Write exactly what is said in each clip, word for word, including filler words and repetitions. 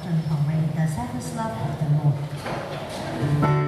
盡同榮，the selfless love of the Lord。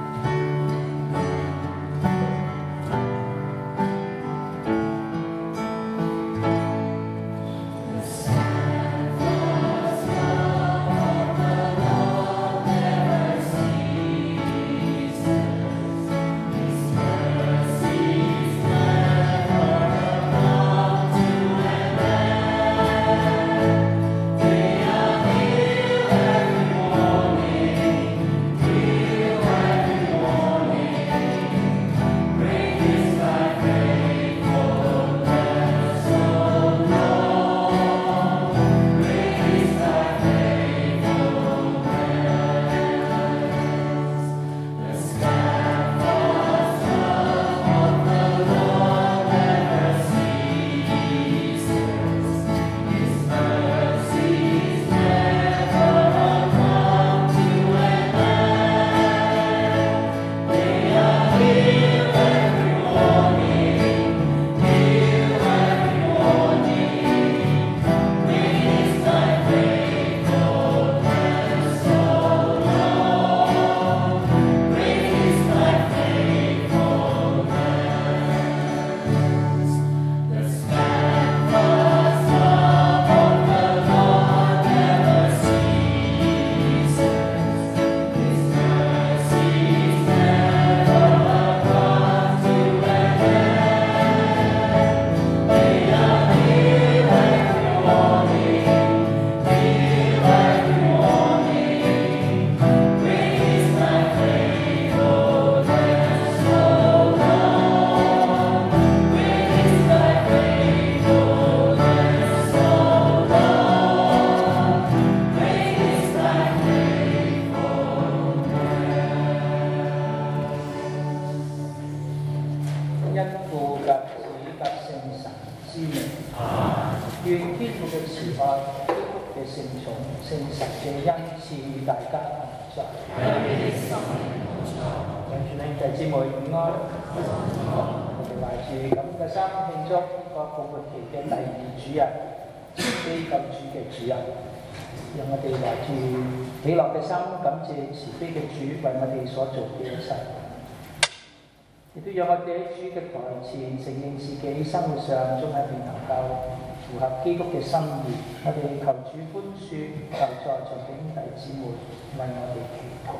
所做嘅一切，亦都讓我哋喺主嘅台前承認自己生活上仲係未能夠符合基督嘅心意。我哋求主寬恕，求在場嘅兄弟姊妹為我哋祈禱。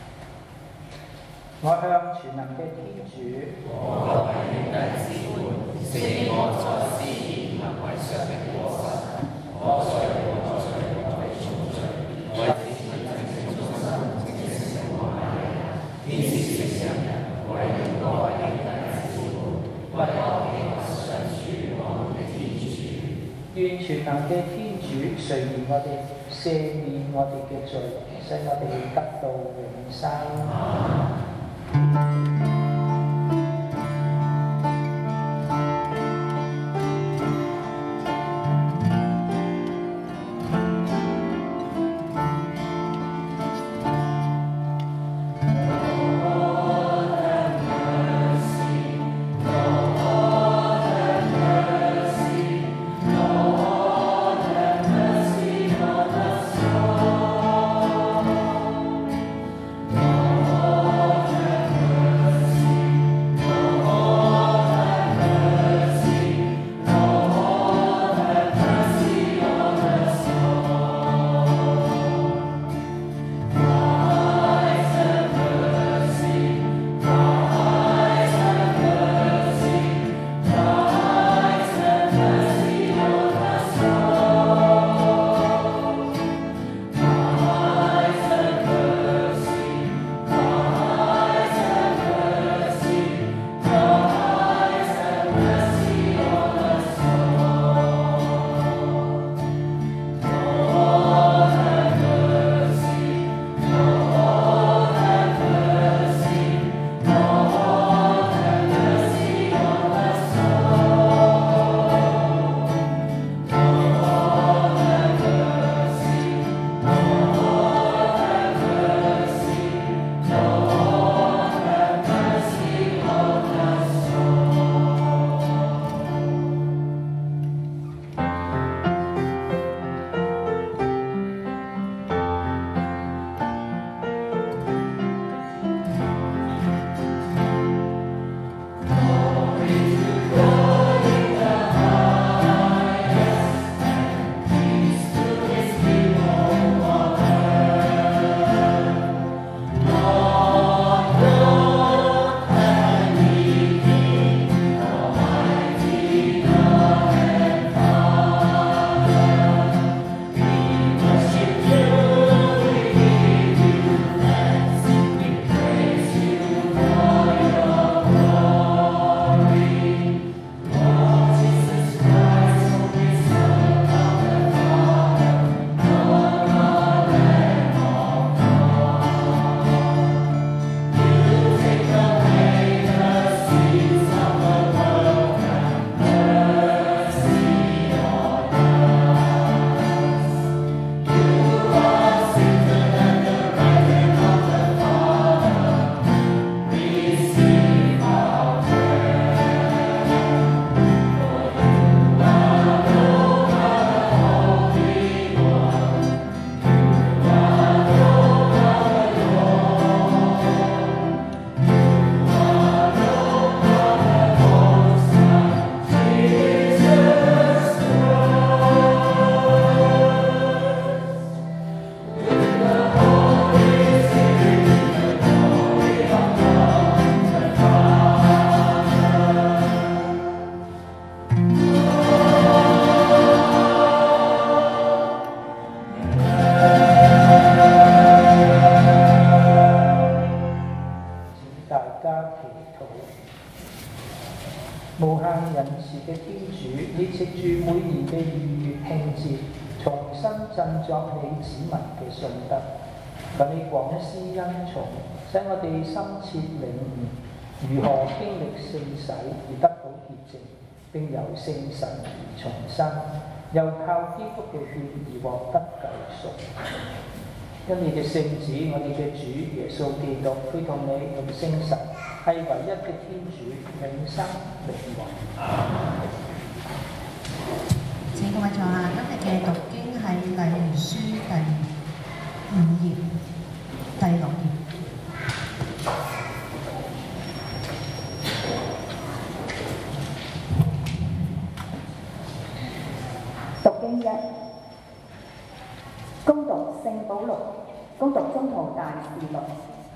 我向全能嘅天主，我向兄弟姊妹承認我在思言行為上的過失，我罪我罪我的重罪，為此天使聖人，為了各位兄弟姊妹，為我哋上主我們的天主，願全能嘅天主垂憐我哋，赦免我哋嘅罪，使我哋得到永生。 Lord have mercy. 子民嘅信德。求你廣施恩寵，使我哋深切領悟如何經歷聖洗而得到潔淨，並由聖神而重生，又靠基督嘅血而獲得救贖。因你嘅聖子，我哋嘅主耶穌基督，佢同你同聖神係唯一嘅天主，永生永王。 請各位坐下，今日嘅讀經係《禮儀書》第五頁、第六頁。 讀經一，恭讀聖保祿，恭讀宗徒大事錄。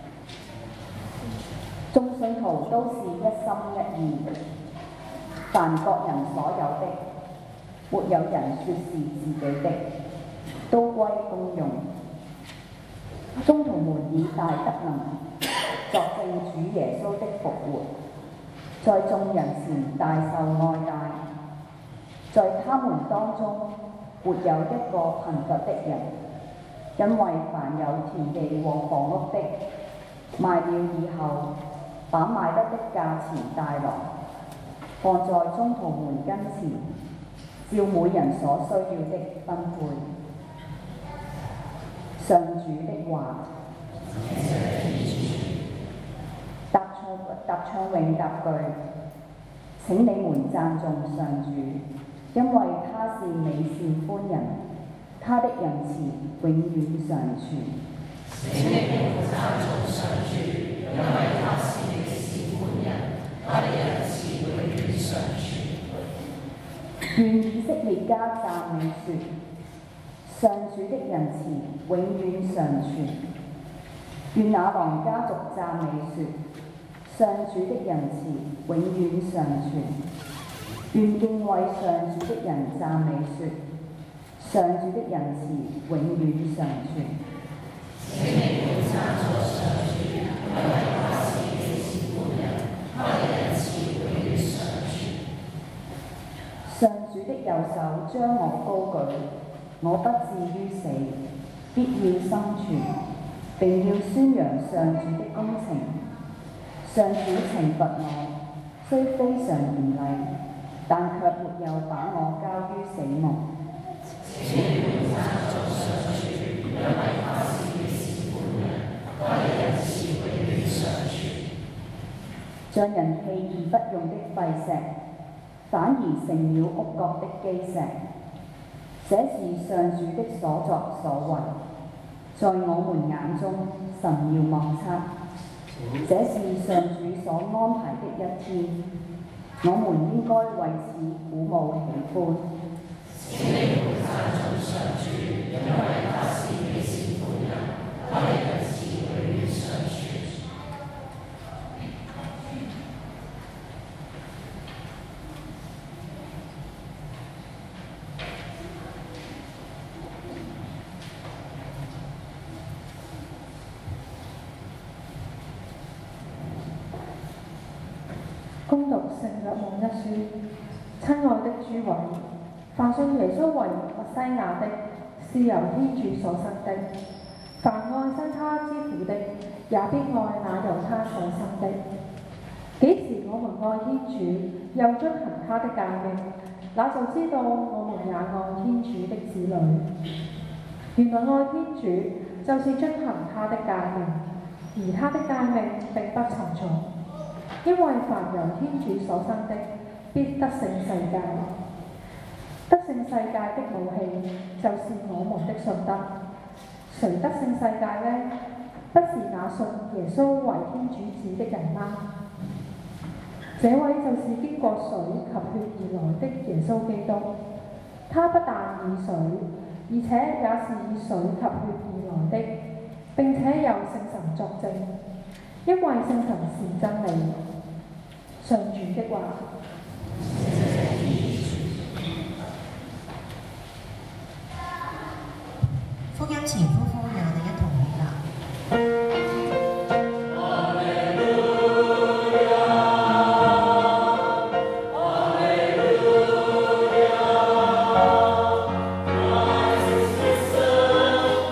眾信徒都是一心一意，凡各人所有的，沒有人說是自己的，都歸公用。宗徒們以大德能作證主耶穌的復活，在眾人前大受愛戴。在他們當中沒有一個貧乏的人，因為凡有田地和房屋的，賣了以後，把賣得的價錢帶來，放在宗徒們跟前，照每人所需要的分配。上主的話。答唱答唱詠答句，請你們讚頌上主，因為他是美善寬仁，他的仁慈永遠常存。請你們讚頌上主，因為他是美善寬仁，他的仁慈永遠常存。願以色列家讚美說，上主的仁慈永遠常存。願亞郎家族讚美說，上主的仁慈永遠常存。願敬畏上主的人讚美說，上主的仁慈永遠常存。請你們讚頌上主，因為他是美善寬仁，他的仁慈永遠常存。上主的右手將我高舉，我不至於死，必要生存，並要宣揚上主的工程。上主懲罰我，雖非常嚴厲，但卻沒有把我交於死亡。請你們讚頌上主，因為他是美善寬仁，他的仁慈永遠常存。像人棄而不用的廢石，反而成了屋角的基石。這是上主的所作所為，在我們眼中神妙莫測。這是上主所安排的一天，我們應該為此鼓舞喜歡。請你們讚頌上主，因為他是美善寬仁，他的仁慈永遠常存。 恭讀聖若望一書，親愛的諸位，凡信耶穌為默西亞的，是由天主所生的；凡愛生他之父的，也必愛那由他所生的。幾時我們愛天主，又遵行他的誡命，那就知道我們也愛天主的子女。原來愛天主就是遵行他的誡命，而他的誡命並不沉重。因為凡由天主所生的，必得勝世界。得勝世界的武器，就是我們的信德。誰得勝世界呢？不是那信耶穌為天主子的人嗎？這位就是經過水及血而來的耶穌基督。他不但以水，而且也是以水及血而來的，並且有聖神作證，因為聖神是真理。上主的話。 福音前夫婦讓我哋一同起立。 Alleluia, Alleluia,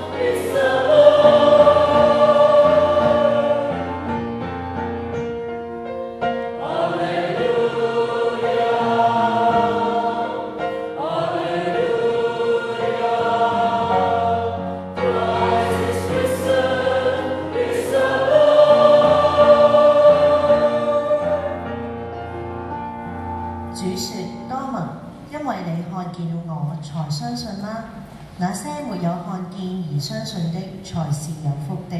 看見而相信的，才是有福的。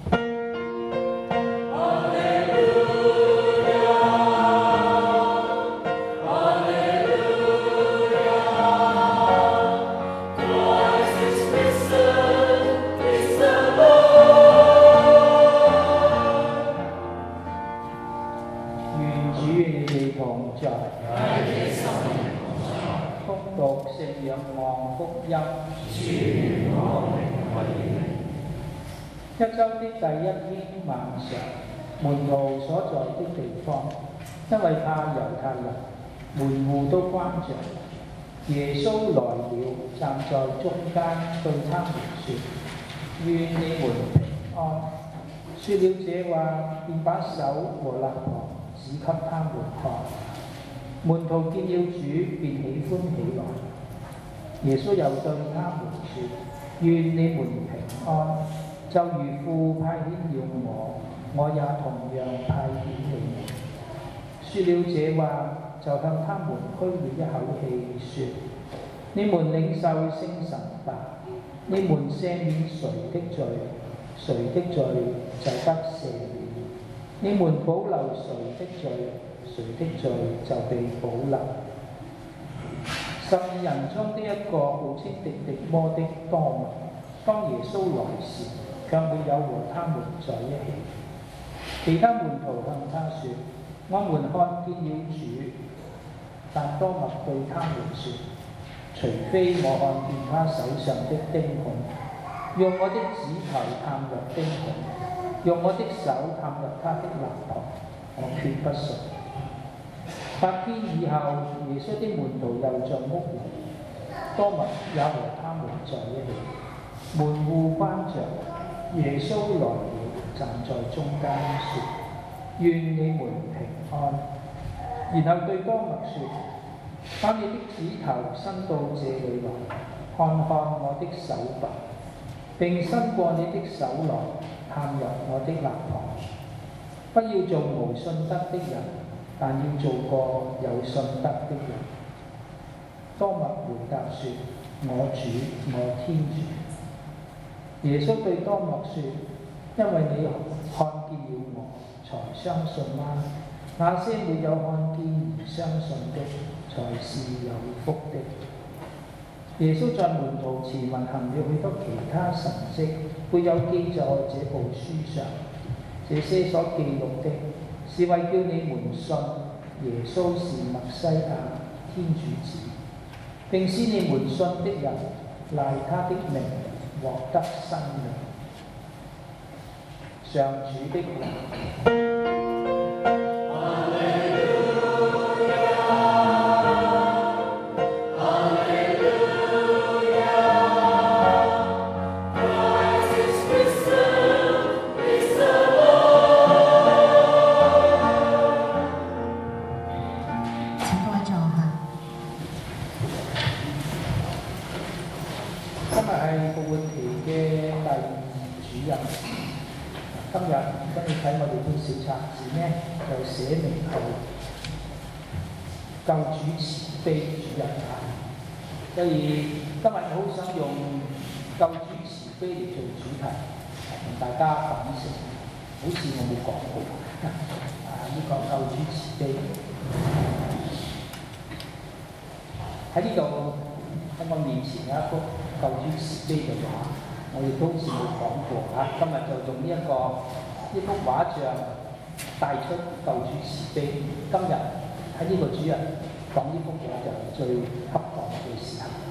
一週的第一天晚上，門徒所在的地方，因為怕猶太人，門戶都關着。耶穌來了，站在中間，對他們說：願你們平安。說了這話，便把手和肋旁指給他們看。門徒見了主，便喜歡起來。耶穌又對他們說：願你們平安。就如父派遣了我，我也同樣派遣你們。說了這話，就向他們噓了一口氣，說：你們領受聖神吧。你們赦免誰的罪，誰的罪就得赦免；你們保留誰的罪，誰的罪就被保留。十二人中的一個號稱狄狄摩的多默，當耶穌來時，卻沒有和他們在一起。其他門徒向他說：我們看見了主。但多默對他們說：除非我看見他手上的釘孔，用我的指頭探入釘孔，用我的手探入他的肋旁，我決不信。八天以後，耶穌的門徒又在屋裏，多默也和他們在一起。門戶關着。耶穌來了，站在中間說：願你們平安。然後對多默說：把你的指頭伸到這裏來，看看我的手吧，並伸過你的手來，探入我的肋旁。不要做無信德的人，但要做個有信德的人。多默回答說：我主，我天主。耶穌對多默說：因為你看見了我，才相信嗎？那些沒有看見而相信的，才是有福的。耶穌在門徒前面行了許多其他神蹟，沒有記在這部書上。這些所記錄的，是為叫你們信耶穌是默西亞，天主子，並使你們信的人賴他的名獲得生命。上主的話。今日跟你睇我哋本小冊子呢，就寫明係救主慈悲主日啊，所以今日好想用救主慈悲嚟做主題，同大家反省。好似我冇講過啊，呢、這個救主慈悲喺呢度喺我面前有一幅救主慈悲嘅畫。我亦都好似冇講過嚇，今日就用呢一個呢幅畫像帶出救主慈悲。今日喺呢個主日講呢幅畫就係最恰當嘅時候。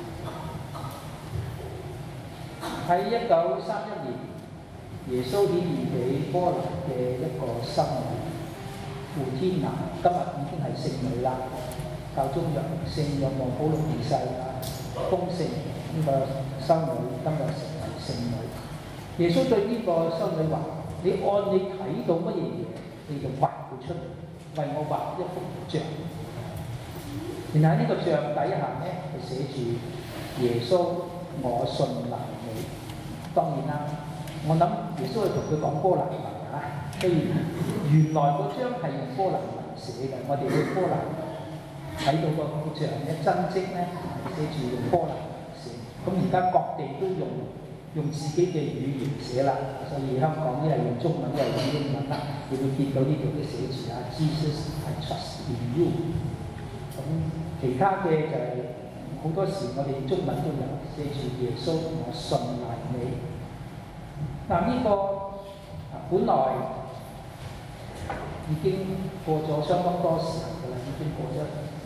喺一九三一年，耶穌顯現俾波蘭嘅一個修女傅天娜，今日已經係聖女啦。教宗若聖若望保祿二世啊，封聖呢個修女今日成為聖女。耶穌對呢個修女話：你按你睇到乜嘢嘢，你就畫佢出嚟，為我畫一幅像。然後喺呢個像底下咧，係寫住耶穌，我信賴你。當然啦，我諗耶穌係同佢講波蘭文啊，所以原來嗰張係用波蘭文寫嘅。我哋去波蘭睇到個像嘅真跡咧，寫住用波蘭文寫。咁而家各地都用用自己嘅語言寫啦，所以香港一係用中文，一係用英文啦。你會見到呢度都寫住啊 Jesus I trust in you。咁其他嘅就係、是、好多時我哋中文都有寫住耶穌我信賴你。嗱、這、呢個本來已經過咗相當多時候㗎啦，已經過咗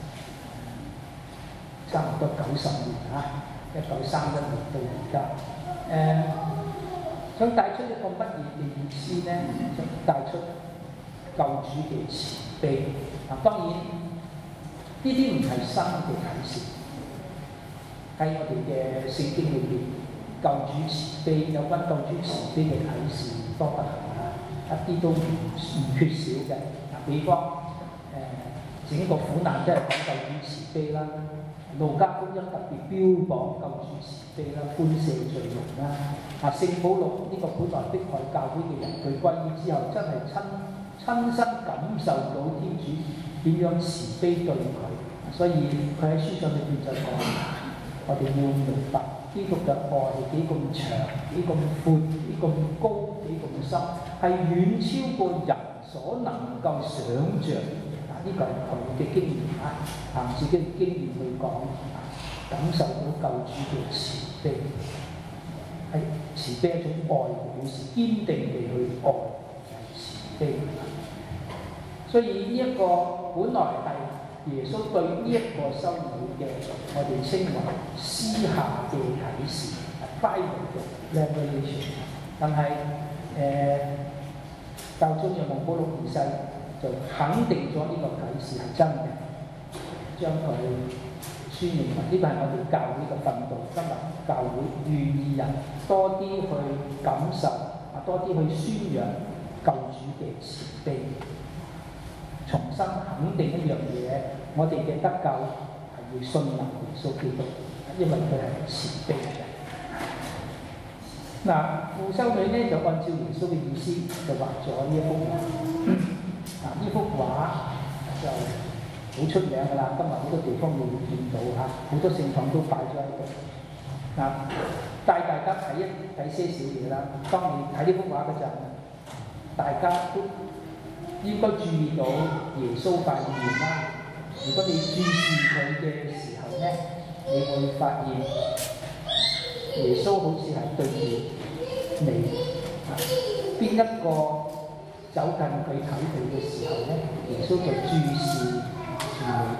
差唔多九十年啊，一九三一年到而家。誒、呃，想帶出一個乜嘢嘅意思咧？想帶出救主嘅慈悲。嗱，當然呢啲唔係新嘅啟示，喺我哋嘅聖經裏邊，救主慈悲有關救主慈悲嘅啟示多不勝啊，一啲都唔唔缺少嘅。嗱，比方誒、呃，整個苦難都係講救主慈悲啦。路加福音特別標榜救主慈悲啦，寬赦罪人啦。啊，聖保祿呢個本來迫害教會嘅人，佢歸依之後，真係親親身感受到天主點樣慈悲對佢，所以佢喺書信裏邊就講：我哋要明白基督嘅愛係幾咁長、幾咁闊、幾咁高、幾咁深，係遠超過人所能夠想像。呢個係佢嘅經驗啊，憑自己嘅經驗去講，感受到救主嘅慈悲，係慈悲一種愛嘅表示，堅定地去愛係慈悲。所以呢一個本來係耶穌對呢一個修女嘅，我哋稱為私下嘅啟示 （private 嘅 revelation），但係誒教宗若望保祿二世就肯定咗呢個啟示係真嘅，將佢宣明為呢個係我哋教會嘅訓導。今日教會願意人多啲去感受，啊多啲去宣揚救主嘅慈悲，重新肯定一樣嘢，我哋嘅得救係要信任耶穌基督，因為佢係慈悲嘅。嗱，傅修女咧就按照耶穌嘅意思就畫咗呢一幅畫。嗱，呢幅畫就好出名㗎啦，今日好多地方你會見到嚇，好多聖堂都擺咗喺度。嗱，帶大家睇一睇些少嘢啦。當你睇呢幅畫嗰陣，大家都應該注意到耶穌塊面啦。如果你注視佢嘅時候咧，你會發現耶穌好似係對住你，邊一個走近佢睇佢嘅時候咧，耶穌就注視住你。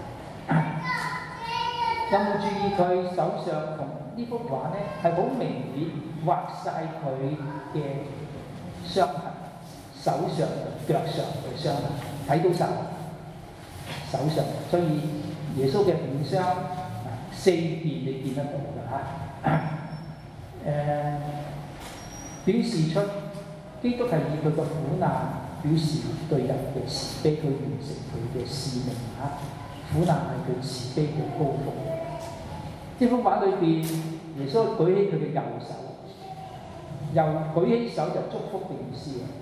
有冇注意佢手上同呢幅畫咧係好明顯畫晒佢嘅傷痕，手上同腳上嘅傷痕睇到晒手上，所以耶穌嘅五傷四邊你見得到㗎嚇。誒、呃，表示出基督係以佢嘅苦難表示對人嘅慈悲，去完成佢嘅使命嚇。苦難係佢慈悲嘅高峰。呢幅畫裏邊，耶穌舉起佢嘅右手，又舉起手就祝福嘅意思啊！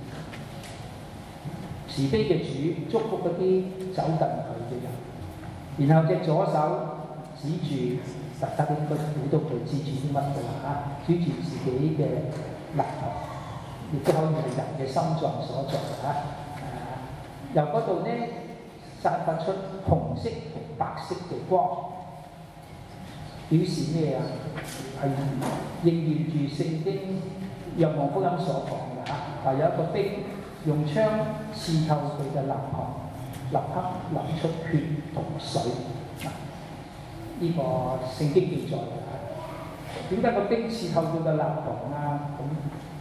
慈悲嘅主祝福嗰啲走近佢嘅人，然後隻左手指住，大家應該估到佢指住啲乜嘅啦嚇，指住自己嘅肋旁，亦都可以係人嘅心臟所在嚇。誒、啊，由嗰度咧散發出紅色同白色嘅光。表示咩啊？係應驗住聖經若望福音所講嘅嚇，話有一個兵用槍刺透佢嘅肋旁，立刻流出血同水。嗱，呢個聖經記載嘅嚇。點解個兵刺透佢嘅肋旁啊？咁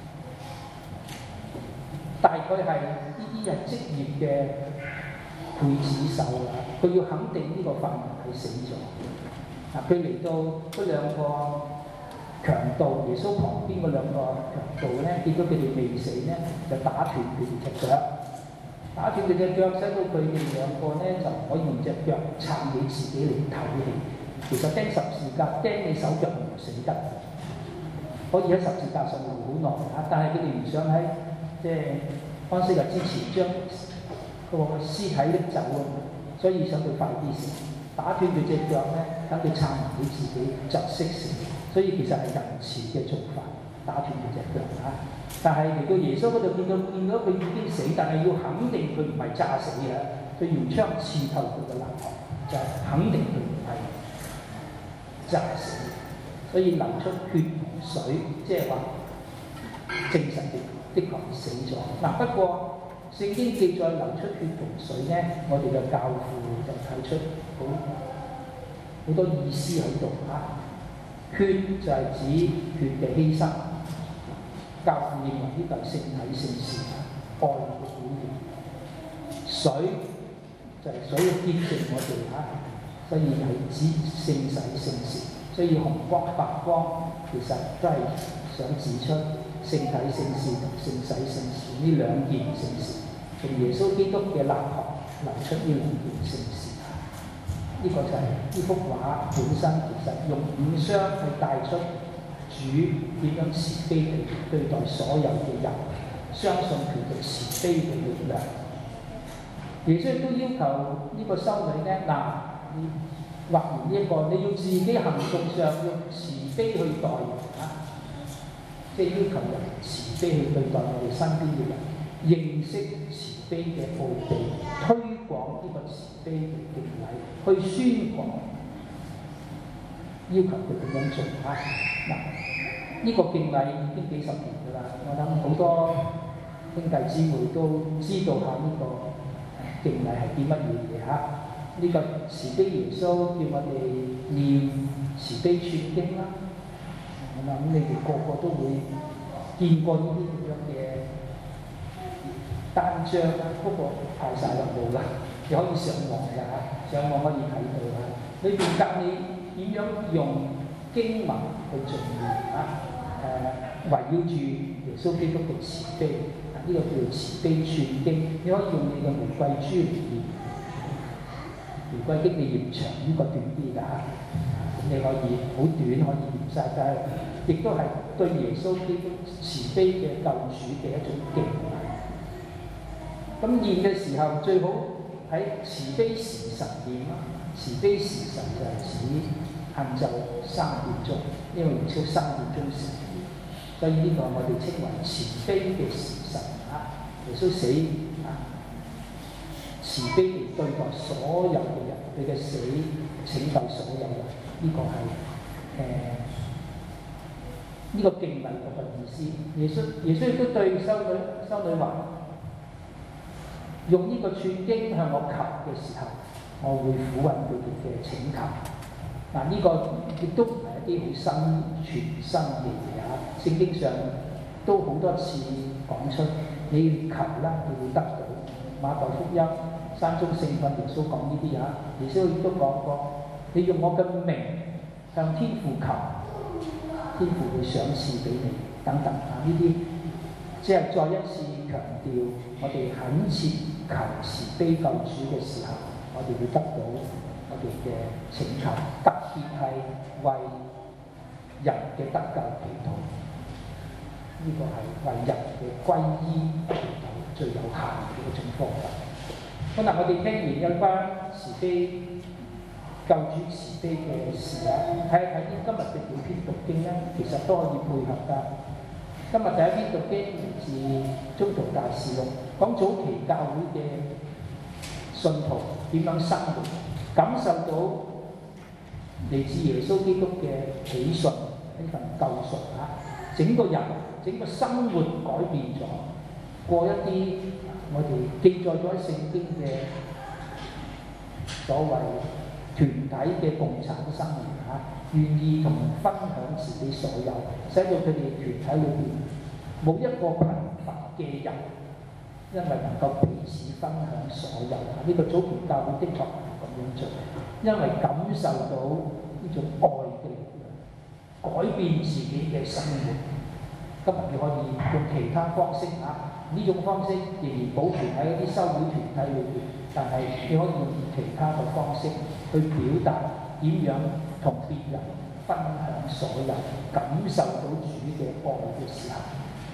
大概係呢啲係職業嘅劊子手啊，佢要肯定呢個犯人係死咗。嗱，佢嚟到嗰兩個強盜，耶穌旁邊嗰兩個強盜咧，見到佢哋未死咧，就打斷佢哋隻腳，打斷佢隻腳，使到佢哋兩個咧就可以用隻腳撐起自己嚟唞氣。其實釘十字架釘你手腳唔死得，可以喺十字架上留好耐嚇，但係佢哋唔想喺即係安息日之前將個屍體拎走啊，所以想佢快啲死。打斷佢隻腳咧，等佢撐唔起自己，窒息死。所所以其實係仁慈嘅做法，打斷佢隻腳嚇。但係嚟到耶穌嗰度見到見到佢已經死，但係要肯定佢唔係炸死嘅，佢用槍刺透佢嘅肋旁，就係、是、肯定佢唔係炸死，所以流出血同水，即係話證實佢的確係死咗。嗱，不過聖經記載流出血同水咧，我哋嘅教父就睇出好好多意思喺度嚇。血就係指血嘅犧牲，教父認為呢個係聖體聖事，愛嘅表現。水就係水嘅潔淨我哋嚇，所以係指聖洗聖事。所以紅光白光其實都係想指出聖體聖事同聖洗聖事呢兩件聖事，從耶穌基督嘅肋旁流出呢兩件聖事。呢個就係呢幅畫本身，其實用五傷去帶出主點樣慈悲地對待所有嘅人，相信佢嘅慈悲嘅力量。耶穌亦都要求呢個修女咧，嗱，你畫完呢一個，你要自己行動上用慈悲去待人啊，即係要求人慈悲去對待我哋身邊嘅人，認識慈悲嘅奧秘，推廣呢個慈悲嘅敬禮，去宣講，要求佢點樣做啊？嗱，呢個敬禮已經幾十年㗎啦，我諗好多兄弟姊妹都知道下呢個敬禮係啲乜嘢嘢嚇。呢個慈悲耶穌叫我哋念慈悲串經啦，我諗你哋個個都會見過呢啲咁樣嘅單張啦，不過排晒落冇啦，你可以上網㗎嚇，上網可以睇到啦。裏邊教你點樣用經文去做啊？誒、呃，圍繞住耶穌基督嘅慈悲，呢、這個叫做慈悲串經。你可以用你嘅玫瑰珠嚟念，玫瑰經你念長，呢、這個短啲㗎嚇。咁你可以好短可以念晒，但係亦都係對耶穌基督慈悲嘅救主嘅一種敬禮。咁念嘅時候最好喺慈悲時辰念啦。慈悲時辰就係指晏晝三點鐘，因為耶穌三點鐘時，所以呢個我哋稱為慈悲嘅時辰啊。耶穌死啊，慈悲地對待所有嘅人，佢嘅死拯救所有人，呢、這個係誒呢個敬禮嗰個意思。耶穌耶穌亦都對修女修女話：用呢個串經向我求嘅時候，我會俯允佢哋嘅請求。嗱、啊，呢、這個亦都唔係一啲好新全新嘅嘢啊！聖經上都好多次講出，你求啦，你會得到。馬竇福音山中聖訓，耶穌講呢啲啊，耶穌亦都講過，你用我嘅名向天父求，天父會賞賜俾你等等啊！呢啲即係再一次強調，我哋懇切求慈悲救主嘅時候，我哋會得到我哋嘅請求，特別係為人嘅得救祈禱，呢、這個係為人嘅歸依祈禱最有效嘅一種方法。好嗱，我哋聽完有關慈悲救主慈悲嘅事啊，睇一睇啲今日嘅幾篇讀經咧，其實都可以配合㗎。今日第一篇讀經嚟自宗徒大事錄，講早期教會嘅信徒點樣生活，感受到嚟自耶穌基督嘅喜訊呢份救贖啊，整個人整個生活改變咗，過一啲我哋記載咗喺聖經嘅所謂團體嘅共產生活啊，願意同人分享自己所有，使到佢哋團體裏邊冇一個貧乏嘅人，因為能夠彼此分享所有。呢、這個早期教會的確係咁樣做，因為感受到呢種愛嘅力量，改變自己嘅生活。今日你可以用其他方式啊，呢種方式仍然保存喺一啲修會團體裏邊，但係你可以用其他嘅方式去表達點樣同別人分享所有，感受到主嘅愛嘅時候。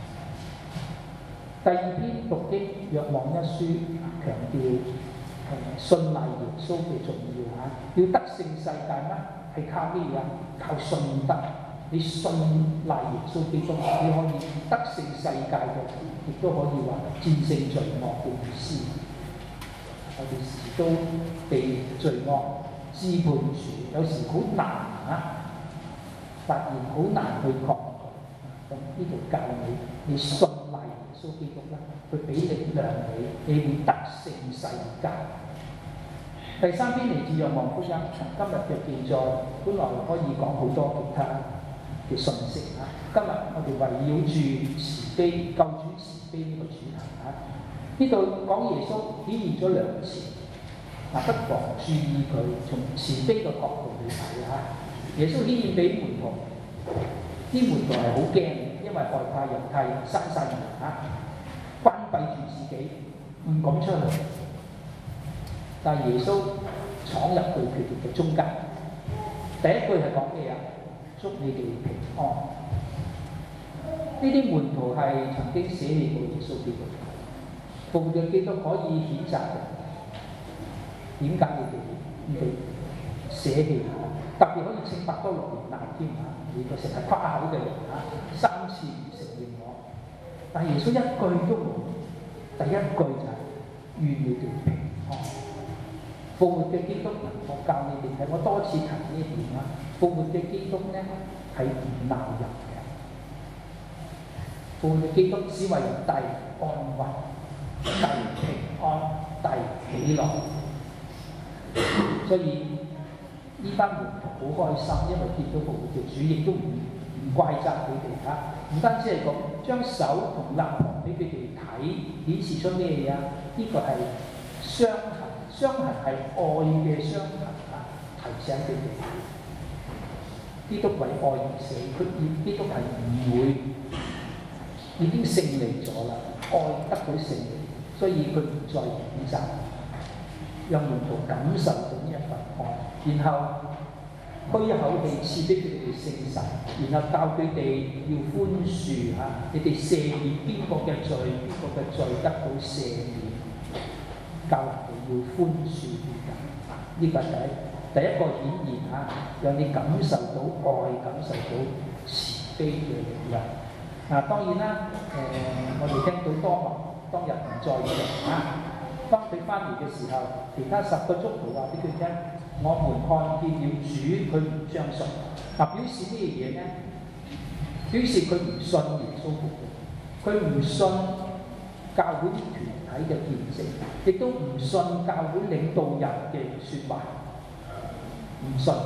第二篇讀經《若望一書》強調誒信賴耶穌嘅重要嚇，要得勝世界咩？係靠咩嘢？靠信德。 你信賴耶穌基督，你可以得勝世界嘅，亦都可以話戰勝罪惡嘅意思。我哋時都被罪惡支配住，有時好難啊，發現好難去抗拒。咁呢度教你，你信賴耶穌基督啦，佢俾力量你，你會得勝世界。第三篇嚟自《若望福音》，今日嘅記載本來可以講好多其他嘅信息啊。今日我哋圍繞住慈悲、救主慈悲呢個主題啊。呢度講耶穌顯現咗兩次，嗱，不妨注意佢從慈悲嘅角度去睇啊。耶穌顯現俾門徒，啲門徒係好驚，因為害怕猶太人生晒人啊，關閉住自己，唔敢出去。但係耶穌闖入去佢哋嘅中間，第一句係講咩啊？祝你哋平安。呢啲門徒係曾經捨棄過耶穌基督，復活嘅基督可以譴責嘅。點解你哋你哋捨棄？特別可以懲罰多六年難添嚇，你個成日誇口嘅人嚇，三次唔承認我。但係耶穌一句都冇，第一句就係願你哋平安。復活嘅基督，我教你哋睇，我多次提呢一點啦。復活嘅基督咧係唔鬧人嘅，復活嘅基督只為人帶安穩、帶平安、帶喜樂。所以呢班門徒好開心，因為見到復活嘅主，亦都唔唔怪責佢哋嚇。唔單止係咁，將手同肋旁俾佢哋睇，顯示出咩嘢啊？呢、這個係傷痕。傷痕係愛嘅傷痕啊！提醒佢哋，基督為愛而死，佢基督係唔會已經勝利咗啦，愛得到勝利，所以佢唔再譴責，讓門徒感受到呢一份愛，然後開一口氣賜俾佢哋聖神，然後教佢哋要寬恕嚇，你哋赦免邊個嘅罪，邊個嘅罪得到赦免，教人哋要寬恕人，呢個係第一第一個顯現嚇，讓你感受到愛，感受到慈悲嘅力量。嗱、啊，當然啦，誒、呃，我哋聽到多默當日唔在場啊，當佢翻嚟嘅時候，其他十個宗徒話俾佢聽：我們看見了主，佢唔相信。嗱、啊，表示咩嘢咧？表示佢唔信耶穌復活，佢唔信教會啲團體嘅見證，亦都唔信教會領導人嘅説話，唔信。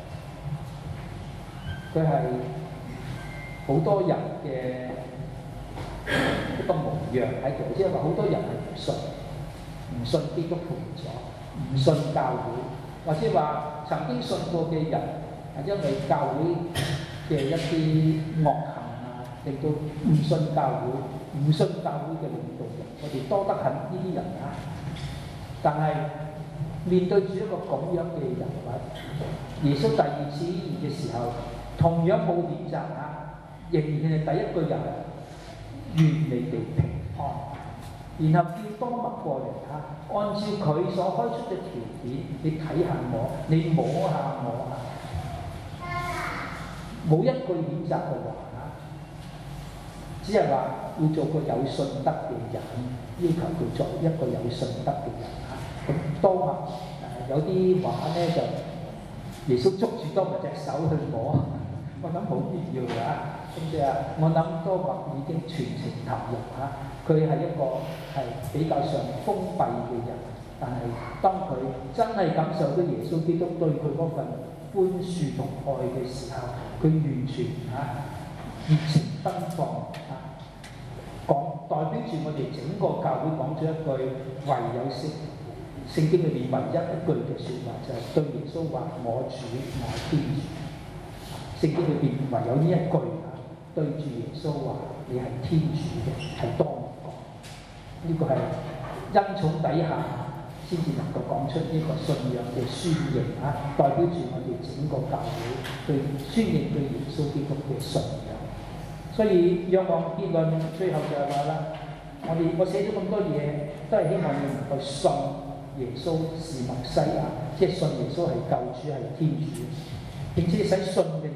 佢係好多人嘅一個模樣喺度，即係話好多人係唔信，唔信基督復活咗，唔信教會，或者話曾經信過嘅人，係因為教會嘅一啲惡行啊，令到唔信教會，唔信教會嘅領導人，我哋多得很呢啲人啊。但係面對住一個咁樣嘅人物，耶穌第二次顯現嘅時候，同樣冇譴責啊，仍然係第一個人，願你哋平安。然後叫多默過嚟嚇，按照佢所開出嘅條件，你睇下我，你摸下我啊，冇一句譴責嘅話嚇，只係話要做個有信德嘅人，要求佢做一個有信德嘅人嚇。咁多默誒有啲話咧就耶穌捉住多默隻手去摸，我諗冇必要㗎。咁即係我諗多默已經全程投入嚇。佢係一個係比較上封閉嘅人，但係當佢真係感受到耶穌基督對佢嗰份寬恕同愛嘅時候，佢完全嚇熱情奔放嚇，講代表住我哋整個教會講咗一句唯有聖聖經裏面唯一一句嘅説話，就係、是、對耶穌話：我主，我天主。聖經裏邊唯有呢一句嚇，對住耶穌話：你係天主嘅，係多。呢個係恩寵底下先至能夠講出呢個信仰嘅宣認啊，代表住我哋整個教會對宣認對耶穌基督嘅信仰。所以若望結論最後就係話啦，我哋我寫咗咁多嘢，都係希望你能夠信耶穌是默西亞，即係信耶穌係救主係天主，並且使信嘅人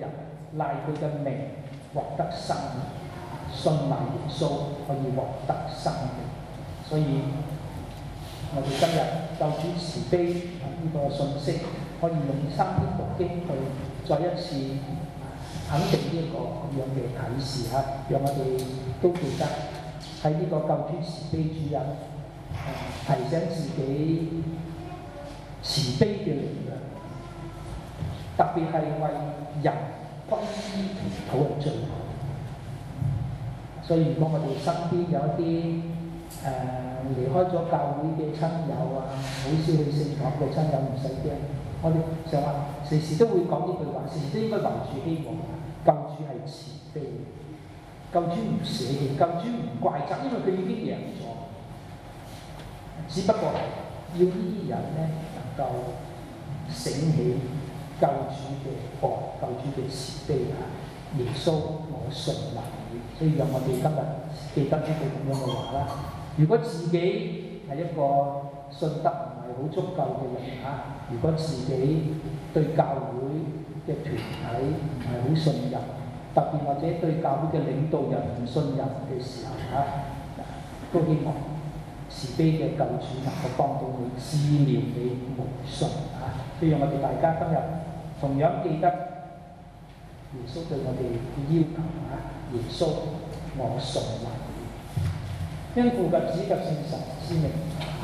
賴佢嘅名獲得生命，信賴耶穌可以獲得生命。所以我哋今日救主慈悲呢個信息，可以用三篇讀經去再一次肯定呢一個咁樣嘅啟示嚇，讓我哋都記得喺呢個救主慈悲主日，提醒自己慈悲嘅力量，特別係為人歸依祈禱係最好。所以如果我哋身邊有一啲誒、呃、離開咗教會嘅親友啊，好少去聖堂嘅親友，唔使驚。我哋就話時時都會講呢句話，時時都應該留住希望。救主係慈悲，救主唔捨棄，救主唔怪責，因為佢已經贏咗。只不過係要呢啲人咧能夠醒起救主嘅愛，救主嘅慈悲啊！耶穌，我信賴你，所以讓我哋今日記得呢句咁樣嘅話啦。如果自己係一個信德唔係好足夠嘅人啊，如果自己對教會嘅團體唔係好信任，特別或者對教會嘅領導人唔信任嘅時候啊，都希望慈悲嘅救主能夠幫到你，治療你無信啊！所以讓我哋大家今日同樣記得耶穌對我哋嘅要求啊！耶穌，我信賴你，因父及子及聖神之名。